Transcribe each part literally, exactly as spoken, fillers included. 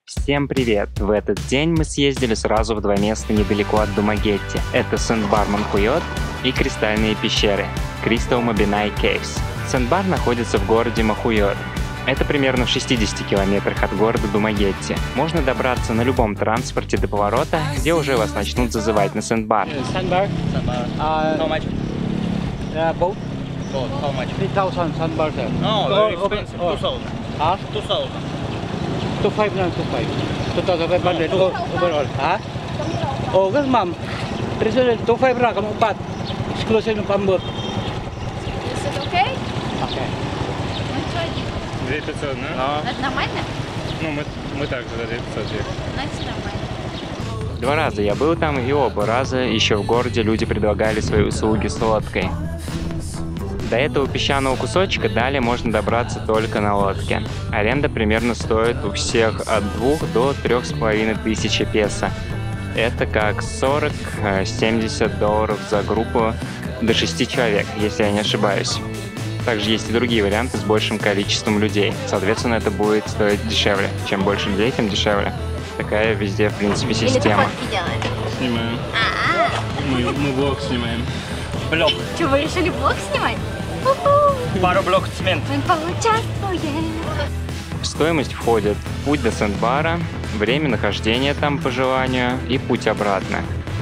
Всем привет! В этот день мы съездили сразу в два места недалеко от Думагетти. Это Сэндбар Манхуйот и Кристальные пещеры Crystal Mabinai Caves. Сэндбар находится в городе Махуйот. Это примерно в шестидесяти километрах от города Думагетти. Можно добраться на любом транспорте до поворота, где уже вас начнут зазывать на Сэндбар. Sandbar? Sandbar. Uh, How much? uh, boat? Both. How much? three thousand Sandbar, sir. No, Oh, very okay. expensive. Oh. Two thousand. Huh? Two thousand. two five na, two five. two thousand five hundred No, oh, overall. Ha? Oh, yes, ma'am. President, two five ra, kamu pat. Exclusive ng pambot. Is it okay? Okay. две тысячи пятьсот, да? No. Это нормально? Ну, мы, мы так за две тысячи пятьсот ехали. Значит, нормально. Два раза я был там, и оба раза еще в городе люди предлагали свои услуги с лодкой. До этого песчаного кусочка далее можно добраться только на лодке. Аренда примерно стоит у всех от двух до трех с половиной тысячи песо. Это как сорок-семьдесят долларов за группу до шести человек, если я не ошибаюсь. Также есть и другие варианты с большим количеством людей. Соответственно, это будет стоить дешевле. Чем больше людей, тем дешевле. Такая везде, в принципе, Или ты система. фотки делаешь? Снимаем. А, Мы, мы влог снимаем. Блок. что, вы решили блог снимать? У-ху, Пару блок цемент. мы поучаствуем. В стоимость входит путь до Сэндбара, время нахождения там по желанию и путь обратно.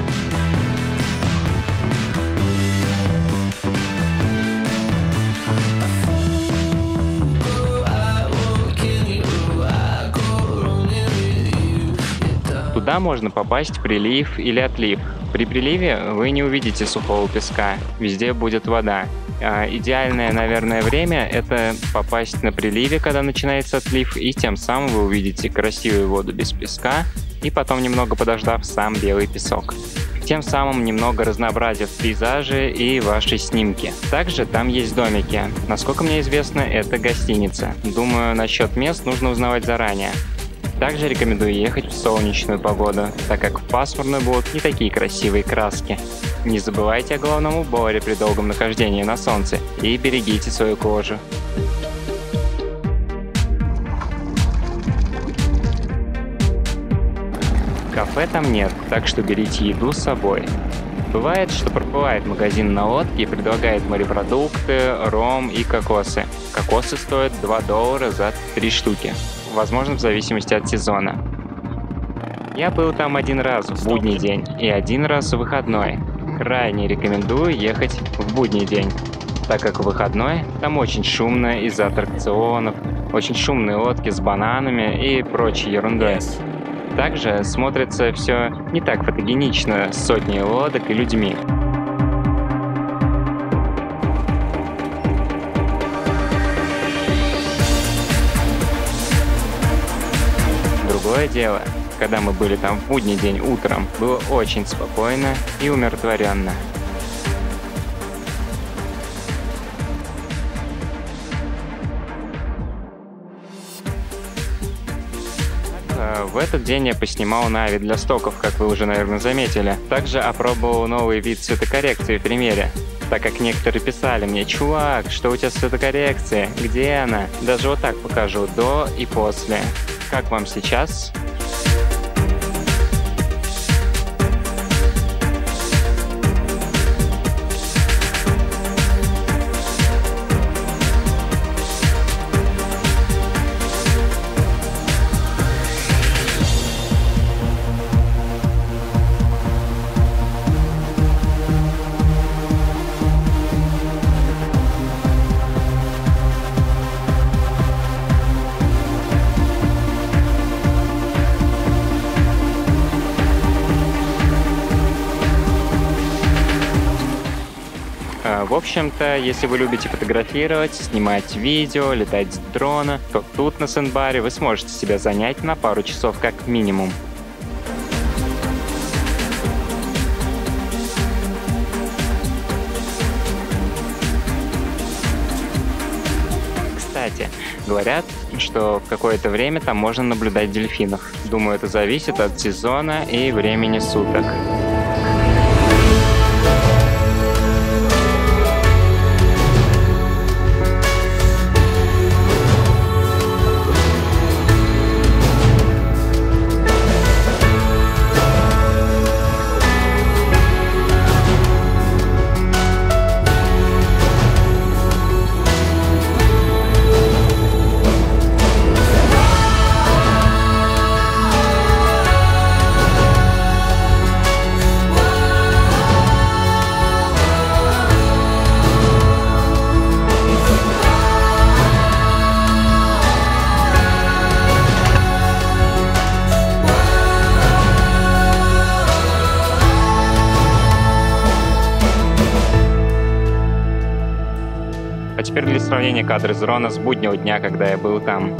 Туда можно попасть в прилив или отлив. При приливе вы не увидите сухого песка, везде будет вода. А идеальное, наверное, время — это попасть на приливе, когда начинается отлив, и тем самым вы увидите красивую воду без песка, и потом, немного подождав, сам белый песок. Тем самым немного разнообразив пейзажи и ваши снимки. Также там есть домики. Насколько мне известно, это гостиница. Думаю, насчет мест нужно узнавать заранее. Также рекомендую ехать в солнечную погоду, так как в пасмурную будут не такие красивые краски. Не забывайте о головном уборе при долгом нахождении на солнце и берегите свою кожу. Кафе там нет, так что берите еду с собой. Бывает, что проплывает магазин на лодке и предлагает морепродукты, ром и кокосы. Кокосы стоят два доллара за три штуки. Возможно, в зависимости от сезона. Я был там один раз в будний день и один раз в выходной. Крайне рекомендую ехать в будний день, так как в выходной там очень шумно из-за аттракционов, очень шумные лодки с бананами и прочей ерундой. Также смотрится все не так фотогенично с сотней лодок и людьми. Другое дело, когда мы были там в будний день утром, было очень спокойно и умиротворенно. В этот день я поснимал Нави для стоков, как вы уже, наверное, заметили. Также опробовал новый вид цветокоррекции в примере, так как некоторые писали мне: «Чувак, что у тебя с цветокоррекцией? Где она?» Даже вот так покажу, до и после. Как вам сейчас? В общем-то, если вы любите фотографировать, снимать видео, летать с дрона, то тут на Сэндбаре вы сможете себя занять на пару часов как минимум. Кстати, говорят, что в какое-то время там можно наблюдать дельфинов. Думаю, это зависит от сезона и времени суток. Теперь для сравнения кадры из Рона с буднего дня, когда я был там.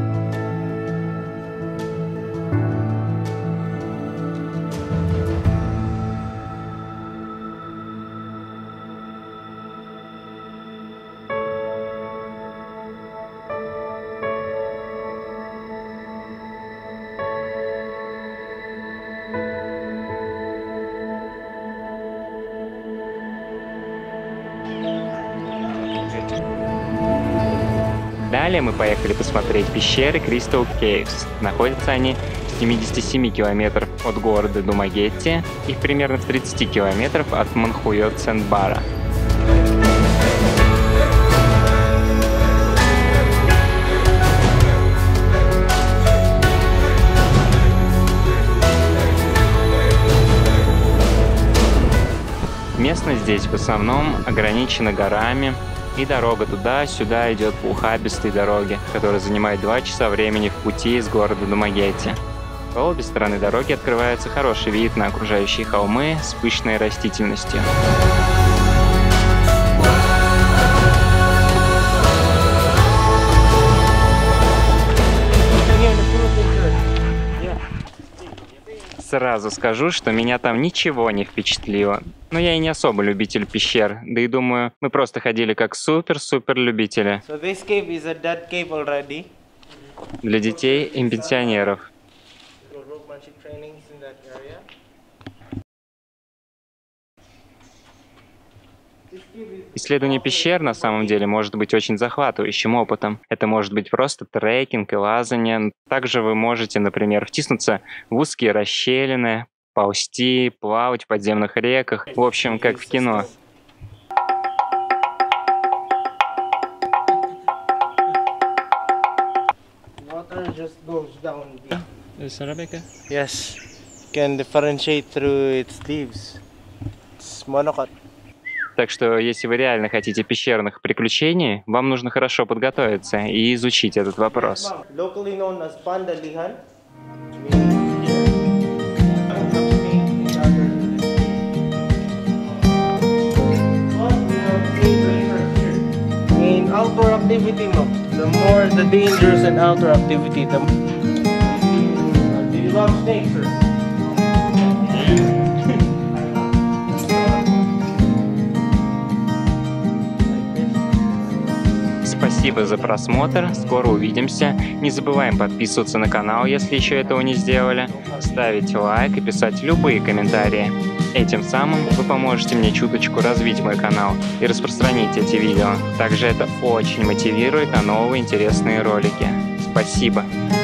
Далее мы поехали посмотреть пещеры Crystal Caves. Находятся они в семидесяти семи километрах от города Думагетти и примерно в тридцати километрах от Манхуйот-Сент-Бара. Местность здесь в основном ограничена горами, и дорога туда-сюда идет по ухабистой дороге, которая занимает два часа времени в пути из города Думагетти. По обе стороны дороги открывается хороший вид на окружающие холмы с пышной растительностью. Сразу скажу, что меня там ничего не впечатлило. Но я и не особо любитель пещер. Да и думаю, мы просто ходили как супер-супер любители. So this cave is a dead cave already. Для детей и пенсионеров. Исследование пещер на самом деле может быть очень захватывающим опытом. Это может быть просто трекинг и лазание. Также вы можете, например, втиснуться в узкие расщелины, ползти, плавать в подземных реках. В общем, как в кино. Water just goes down. Is Arabica? Yes, can differentiate through its leaves. It's monocot. Так что, если вы реально хотите пещерных приключений, вам нужно хорошо подготовиться и изучить этот вопрос. Locally known as Panda Lihan. In outdoor activity, no. The more the dangerous in outdoor activity, the more. Do you love snakes, sir? Спасибо за просмотр, скоро увидимся. Не забываем подписываться на канал, если еще этого не сделали, ставить лайк и писать любые комментарии. Этим самым вы поможете мне чуточку развить мой канал и распространить эти видео. Также это очень мотивирует на новые интересные ролики. Спасибо!